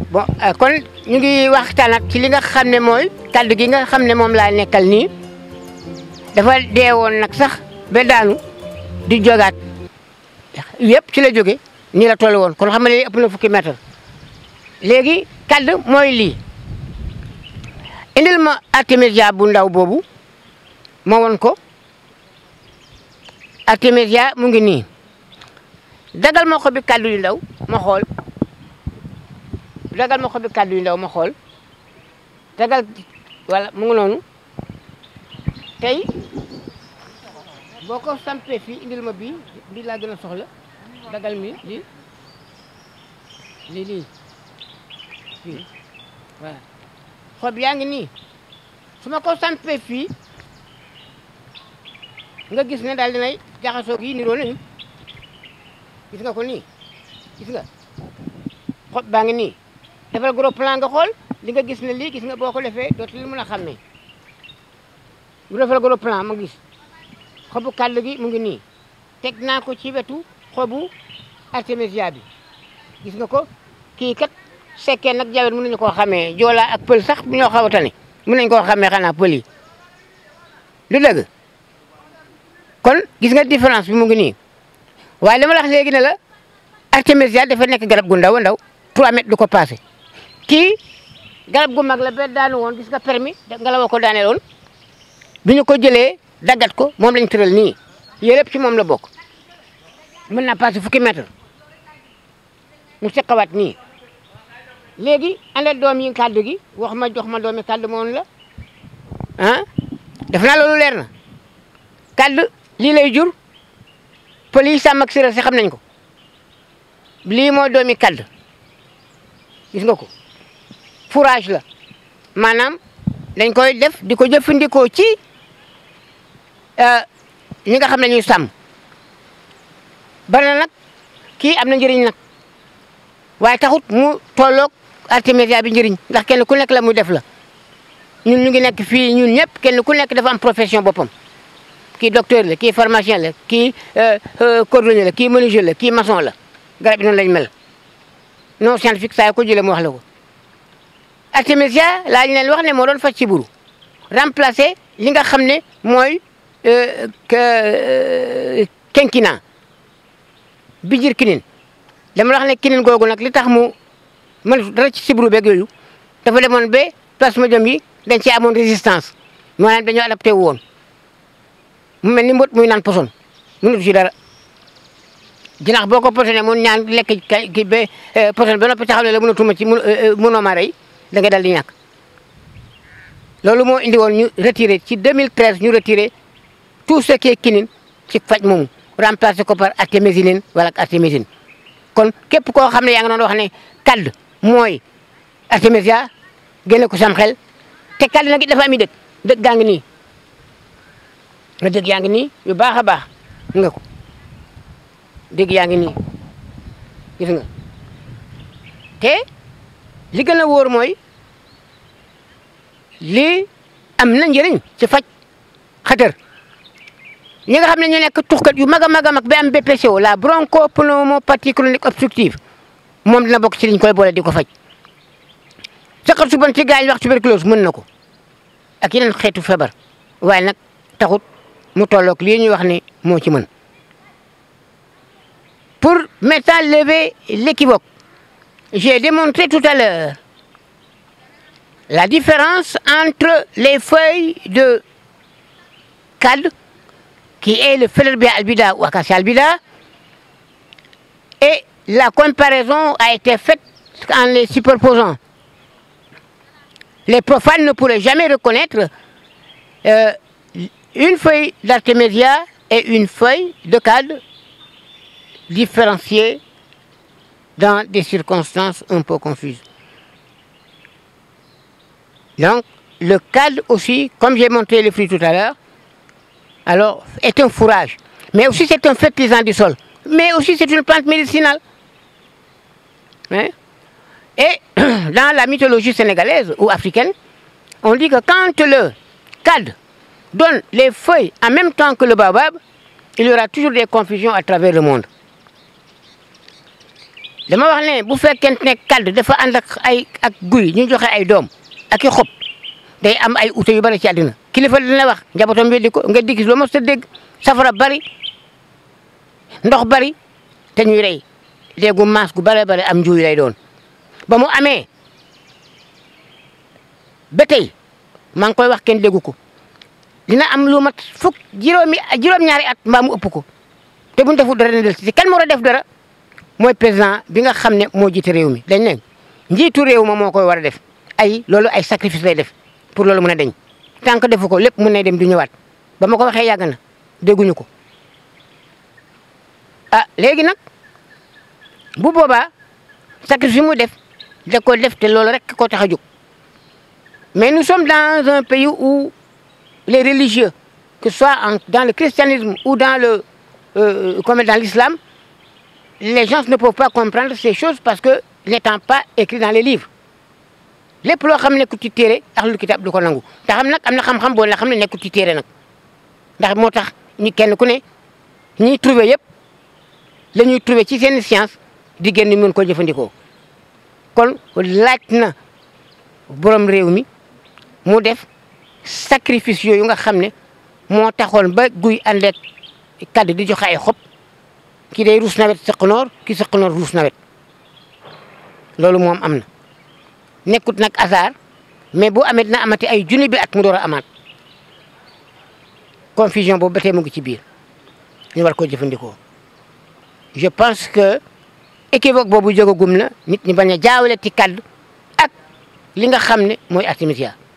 bon kon ñu ngi waxtaan ak ci li nga xam ne mooy kaddu gi nga xam ne moom laa nekkal nii dafa deewoon nag sax ba daanu di jogaat yëpp ci la jóge nii la toll woon kon xam nga léegi ëpp na fukki mètre léegi kaddu mooy lii indil ma artémisia bu ndaw boobu ma won ko artémisia mu ngi nii dagal ma xobi kaddu yu ndaw ma xool dagal ma xobi kaddu yu ndaw ma xool dagal wala mu ngi noonu tey boo ko sampee fii indil ma bii laa gën a soxla dagal mi lii fii voilà xob yaa ngi nii su ma ko sampee fii nga gis ne daal dinay jaxasoo gi niroo nañu gis nga ko nii gis nga xob baa ngi nii defal gros plan nga xool li nga gis ne lii gis nga boo ko defee dootul mën a xàmmee bu defal gros plan ma gis xobu kàll gi mu ngi nii teg naa ko ci wetu xobu artémisia bi gis nga ko kii kat sekkee nag jawet mën nañu koo xamee joolaa ak pël sax bu ñoo xaw a tane mën nañu koo xamee xanaa pël yi du dëgg kon gis nga différence bi mu ngi nii waaye li ma la wax léegi ne la artémisia dafa nekk garab gu ndaw a ndaw 3 mètres du ko passé kii garab gu mag la ba daanu woon gis nga permis ngelaw ko daaneel woon bi ñu ko jëlee daggat ko moom lañ tëral nii yëpp ci moom la bokk mën naa passé fukki mètre mu seqawaat nii léegi andal doom yi kàddu gi jox ma doomi kàddu moom la ah def naa loolu leer na kàddu lii lay jur pël yi sàmm ak séeréer si xam nañ ko lii moo doomi kàddu gis nga ko fourrage la maanaam dañ koy def di ko jëfandikoo ci ñi nga xam ne ñuy sàmm bari na nag kii am na njëriñ nag waaye taxut mu tolloog artémisia bi njëriñ ndax kenn ku nekk la muy def la ñun ñu ngi nekk fii ñun ñëpp kenn ku nekk dafa am profession boppam kii docteur la kii pharmacien la kii cordonnier la kii menuisier la kii maçon la garab yi noonu lañ mel non scientifique saa ko jëlee mu wax la ko artémisia laa ñu leen wax ne moo doon faj ci buru remplacer li nga xam ne mooy kenkina bijir kinin dama wax ne kinin googu nag li tax mu mën dara ci sibru beeg yooyu dafa demoon ba plasmodium yi dañ ci amoon résistance maanaam dañoo adapté wu woon mu mel ni mbot muy naan poson mënatu ci dara jinax boo ko posone mun ñaan lekk ki ba poson ba noppi taxaw ne la mënatuma ci mënoo ma rey da nga dal di ñàkk loolu moo indi woon ñu retiré ci 2013 ñu retiré tout ce qui est kinin ci faj moomu remplacé ko par artémisinine wala artémisine kon képp koo xam ne yaa ngi doon wax ne kàdd mooy artémisia génne ko sam xel te kàdd nag dafa am i dëgg gaa ngi nii nga dëgg yaa ngi nii yu baax a baax nga ko dëgg yaa ngi nii gis nga te li gën a wóor mooy lii am na njëriñ ci faj xëtër ñi nga xam ne ñu nekk tuxkat yu mag a mag ba am BPCO la bronchopneumopathie chronique obstructive moom dina bokk ci liñ koy boole di ko faj saqat su bon ci gaañ wax tuberculose mën na ko ak yeneen xeetu feebar waaye nag taxut mu tolloog lii ñuy wax ne moo ci mën pour maintenant lever l'équivoque j'ai démontré tout à l'heure la différence entre les feuilles de cad qui est le Fellerbia albida ou Acacia albida, et la comparaison a été faite en les superposant. Les profanes ne pourraient jamais reconnaître une feuille d'artémisia et une feuille de cad différenciées dans des circonstances un peu confuses. Donc, le cad aussi, comme j'ai montré les fruits tout à l'heure, alors, est un fourrage. Mais aussi, c'est un fertilisant du sol. Mais aussi, c'est une plante médicinale. Hein? Et dans la mythologie sénégalaise ou africaine, on dit que quand le cad donne les feuilles en même temps que le baobab, il y aura toujours des confusions à travers le monde. dama wax ne bu fekkente ne kàdd dafa ànd ak guy ñu joxe ay doom ak i xob day am ay ute yu bari ci àddina kilifa dina wax njabootam weddi ko nga digis loo mos a dégg safara bari ndox bari te ñuy rey léegu maas gu bare bare am njuuy lay doon ba mu amee ba tey maa ngi koy wax kenn déggu ko dina am lu mat juróom-ñaari at mbaa mu ëpp ko te buñ deful dara ne del si kan moo war a def dara mooy président bi nga xam ne moo jiite réew mi dañ ne njiitu réew ma moo koy war a def loolu ay sacrifice lay def pour loolu mën a deñ tant que defu ko lépp mën na dem du ñëwaat ba ma ko waxee yàgg na dégguñu ko léegi nag bu boobaa sacrifice mu def da ko def te loolu rek ko tax a jóg mais nous sommes dans un pays où les religieux que ce soit dans le christianisme ou dans dans l'islam, les gens ne peuvent pas comprendre ces choses parce que n'étant pas écrit dans les livres. lépp loo xam ne nekkul ci téere ahlul kitaab du ko nangu te xam nag am na xam-xam boo la xam ne nekkul ci téere nag ndax moo tax ñu kenn ku ne ñuy trouvé yëpp la ñuy trouvé ci seen science di génn mën ko jëfandikoo kon laaj na borom réew mi mu def sacrifice yooyu nga xam ne moo taxoon ba guy ànd ak kàdd di joxe ay xob ki day ruus nawet sëq noor ki sëq noor ruus nawet loolu moom am na nekkut nag hasard mais bu amee dina amati ay junni bi at mu door a amaat confusion boobu ba tey mu ngi ci biir ñu war koo jëfandikoo je pense que équivoque boobu jógagum na nit ñi bañ a jaawale ci kàddu ak li nga xam ne mooy artémisia